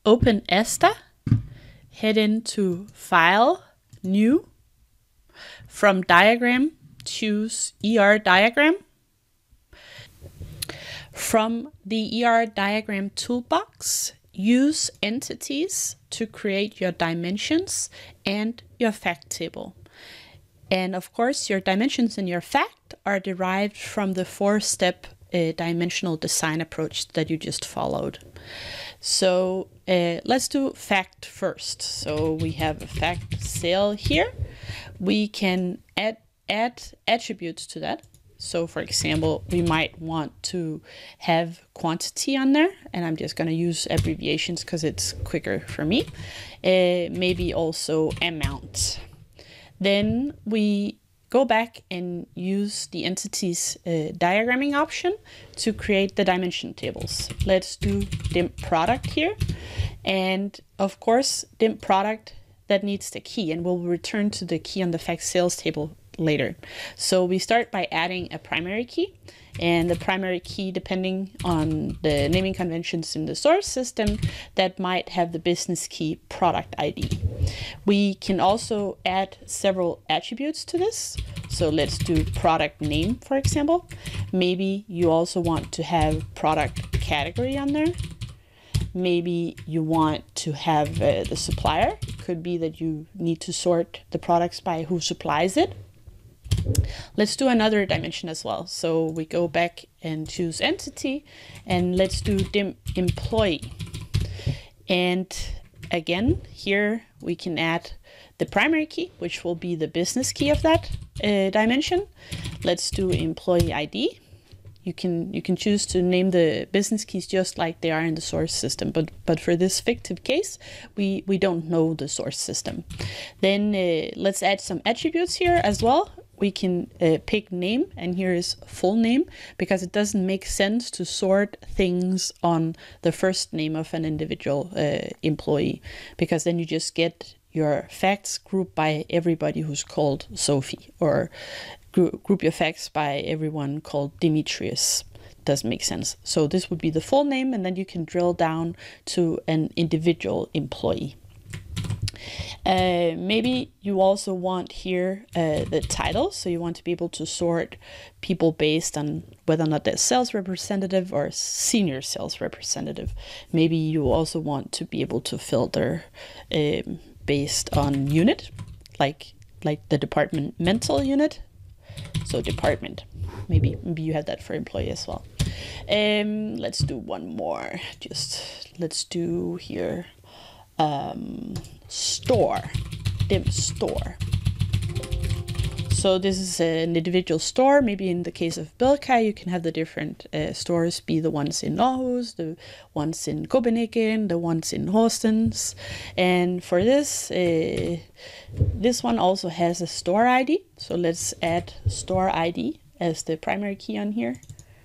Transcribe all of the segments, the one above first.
open Astah, head into File, New. From Diagram, choose ER Diagram. From the ER Diagram toolbox, use entities to create your dimensions and your fact table. And of course, your dimensions and your fact are derived from the 4-step dimensional design approach that you just followed. So let's do fact first. So we have a fact cell here. We can add attributes to that. So for example, we might want to have quantity on there, and I'm just going to use abbreviations because it's quicker for me. Maybe also amount. Then we go back and use the entities diagramming option to create the dimension tables. Let's do dim product here. And of course, dim product, that needs the key, and we'll return to the key on the fact sales table later. So we start by adding a primary key, and the primary key, depending on the naming conventions in the source system, that might have the business key product ID. We can also add several attributes to this. So let's do product name, for example. Maybe you also want to have product category on there. Maybe you want to have the supplier. It could be that you need to sort the products by who supplies it. Let's do another dimension as well. So we go back and choose entity, and let's do dim employee. And again, here we can add the primary key, which will be the business key of that dimension. Let's do employee ID. You can choose to name the business keys just like they are in the source system, but for this fictive case, we don't know the source system. Then let's add some attributes here as well. We can pick name, and here is full name, because it doesn't make sense to sort things on the first name of an individual employee, because then you just get your facts grouped by everybody who's called Sophie, or group your facts by everyone called Demetrius. Doesn't make sense. So this would be the full name, and then you can drill down to an individual employee. Maybe you also want here the title, so you want to be able to sort people based on whether or not they're sales representative or senior sales representative. Maybe you also want to be able to filter based on unit, like the departmental unit. So department, maybe you have that for employee as well. Let's do one more. Let's do here store, dim store. So this is an individual store. Maybe in the case of Bilka, you can have the different stores be the ones in Aarhus, the ones in Copenhagen, the ones in Horsens. And for this, this one also has a store ID. So let's add store ID as the primary key on here.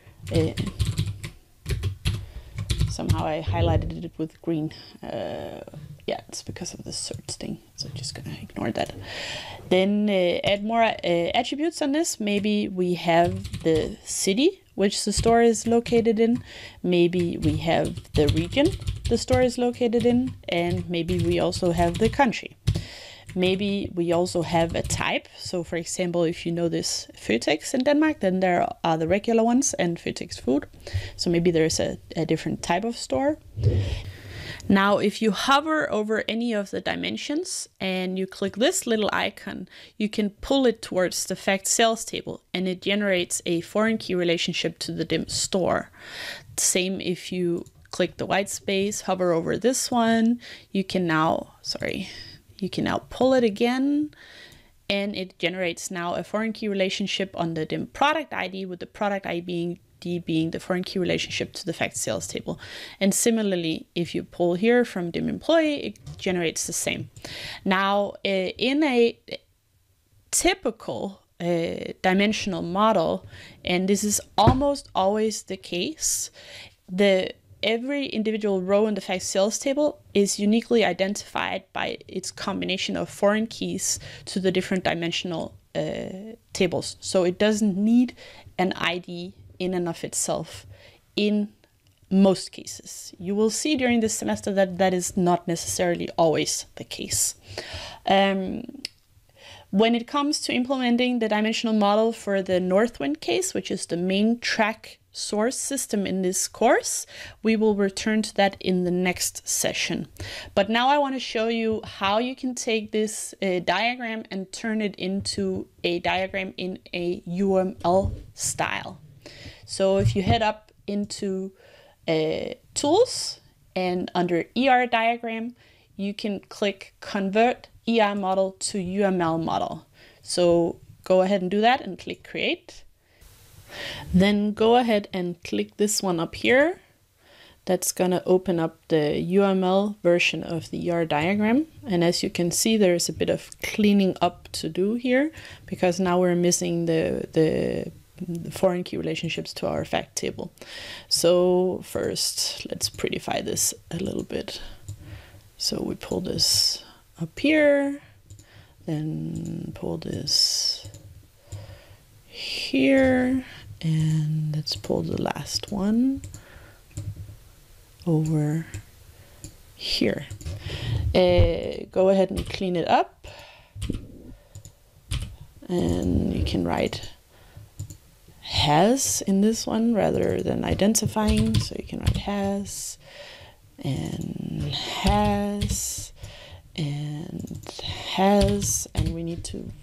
Somehow I highlighted it with green. Yeah, it's because of the search thing, so I'm just gonna ignore that. Then add more attributes on this. Maybe we have the city which the store is located in. Maybe we have the region the store is located in, and maybe we also have the country. Maybe we also have a type. So for example, if you know this Føtex in Denmark, then there are the regular ones and Føtex food. So maybe there's a different type of store. Now, if you hover over any of the dimensions and you click this little icon, you can pull it towards the fact sales table, and it generates a foreign key relationship to the dim store. Same if you click the white space, hover over this one, you can now pull it again, and it generates now a foreign key relationship on the dim product ID, with the product ID being the foreign key relationship to the fact sales table. And similarly, if you pull here from dim employee, it generates the same. Now, in a typical dimensional model, and this is almost always the case, every individual row in the fact sales table is uniquely identified by its combination of foreign keys to the different dimensional tables. So it doesn't need an ID in and of itself in most cases. You will see during this semester that that is not necessarily always the case. When it comes to implementing the dimensional model for the Northwind case, which is the main track source system in this course, we will return to that in the next session. But now I want to show you how you can take this diagram and turn it into a diagram in a UML style. So if you head up into Tools and under ER diagram, you can click Convert ER model to UML model. So go ahead and do that and click Create. Then go ahead and click this one up here. That's gonna open up the UML version of the ER diagram. And as you can see, there's a bit of cleaning up to do here because now we're missing the foreign key relationships to our fact table. So first, let's prettify this a little bit. So we pull this up here, then pull this here, and let's pull the last one over here. Go ahead and clean it up, and you can write has in this one rather than identifying, so you can write has and has and has, and we need to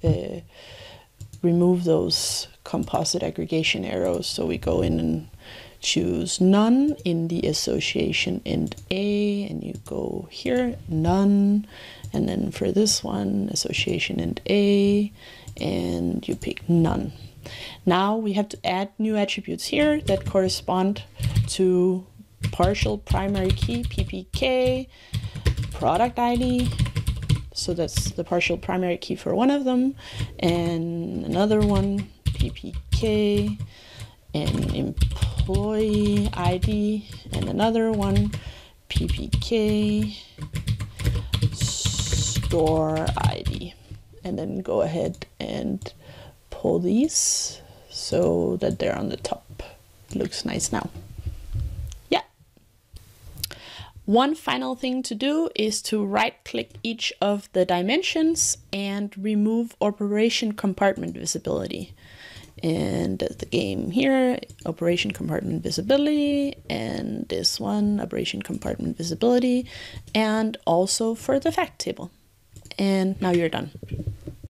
remove those composite aggregation arrows. So we go in and choose none in the association int A, and you go here, none, and then for this one, association int A, and you pick none. Now we have to add new attributes here that correspond to partial primary key, PPK, product ID. So that's the partial primary key for one of them, and another one, PPK, and employee ID, and another one, PPK, store ID. And then go ahead and pull these so that they're on the top. It looks nice now. Yeah. One final thing to do is to right-click each of the dimensions and remove operation compartment visibility. And the game here, operation compartment visibility, and this one, operation compartment visibility, and also for the fact table. And now you're done.